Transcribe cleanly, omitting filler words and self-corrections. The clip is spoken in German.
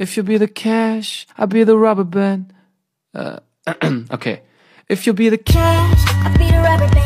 If you be the cash, I'll be the rubber band. Okay. If you be the cash, I'll be the rubber band.